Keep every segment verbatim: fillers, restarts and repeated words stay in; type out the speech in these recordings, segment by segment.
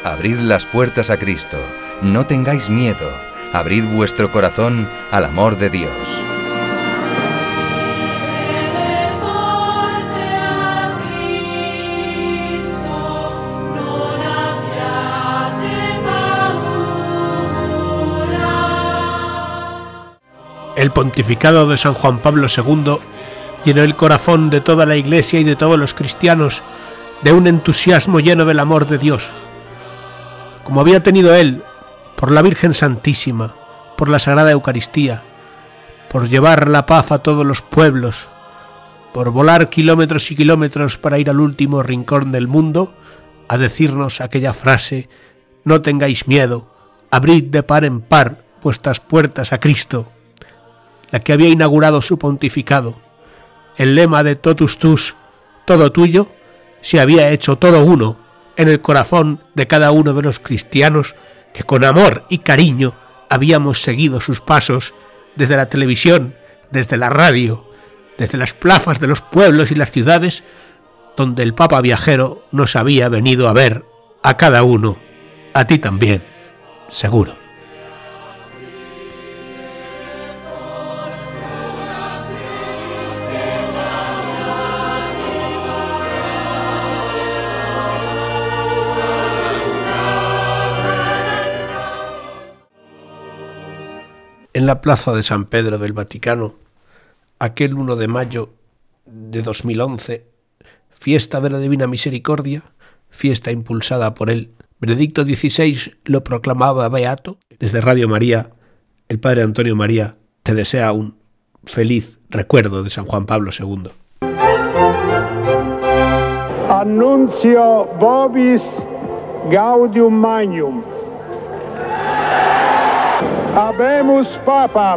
Abrid las puertas a Cristo, no tengáis miedo, abrid vuestro corazón al amor de Dios. El pontificado de San Juan Pablo segundo llenó el corazón de toda la Iglesia y de todos los cristianos de un entusiasmo lleno del amor de Dios, como había tenido él por la Virgen Santísima, por la Sagrada Eucaristía, por llevar la paz a todos los pueblos, por volar kilómetros y kilómetros para ir al último rincón del mundo a decirnos aquella frase: no tengáis miedo, abrid de par en par vuestras puertas a Cristo, la que había inaugurado su pontificado. El lema de totus tus, todo tuyo, se había hecho todo uno en el corazón de cada uno de los cristianos que con amor y cariño habíamos seguido sus pasos desde la televisión, desde la radio, desde las plazas de los pueblos y las ciudades donde el Papa viajero nos había venido a ver a cada uno, a ti también, seguro. En la plaza de San Pedro del Vaticano, aquel uno de mayo de dos mil once, fiesta de la Divina Misericordia, fiesta impulsada por él, Benedicto dieciséis lo proclamaba beato. Desde Radio María, el Padre Antonio María te desea un feliz recuerdo de San Juan Pablo segundo. Annuncio vobis gaudium magnum. Habemus Papam,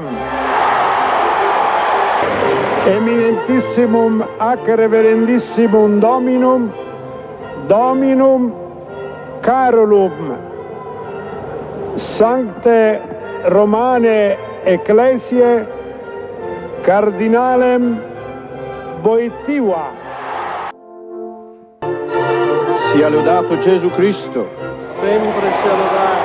eminentissimum ac reverendissimum Dominum, Dominum Carolum, Sancte Romane Ecclesiae, Cardinalem Wojtyła. Sia lodato Gesù Cristo. Sempre sia lodato.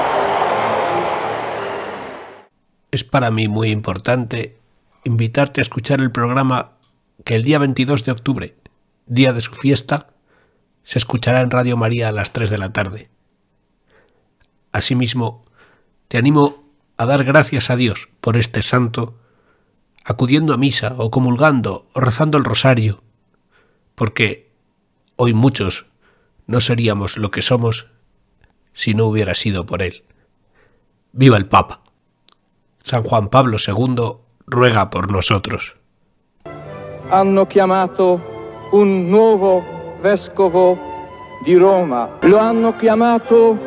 Es para mí muy importante invitarte a escuchar el programa que el día veintidós de octubre, día de su fiesta, se escuchará en Radio María a las tres de la tarde. Asimismo, te animo a dar gracias a Dios por este santo, acudiendo a misa o comulgando o rezando el rosario, porque hoy muchos no seríamos lo que somos si no hubiera sido por él. ¡Viva el Papa! San Juan Pablo segundo ruega por nosotros. Hanno chiamato un nuovo vescovo di Roma. Lo hanno chiamato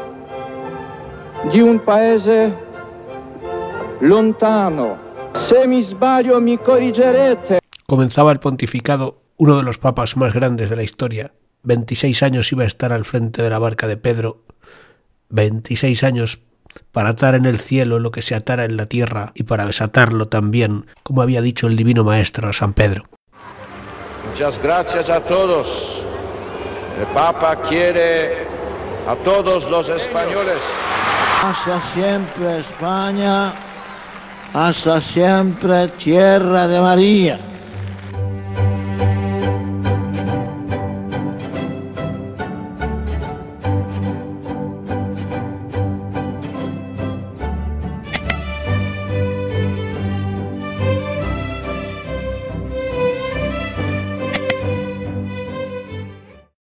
di un paese lontano. Se mi sbaglio mi corrigerete. Comenzaba el pontificado uno de los papas más grandes de la historia. veintiséis años iba a estar al frente de la barca de Pedro. veintiséis años para atar en el cielo lo que se atara en la tierra y para desatarlo también, como había dicho el Divino Maestro a San Pedro. Muchas gracias a todos. El Papa quiere a todos los españoles. Hasta siempre España, hasta siempre tierra de María.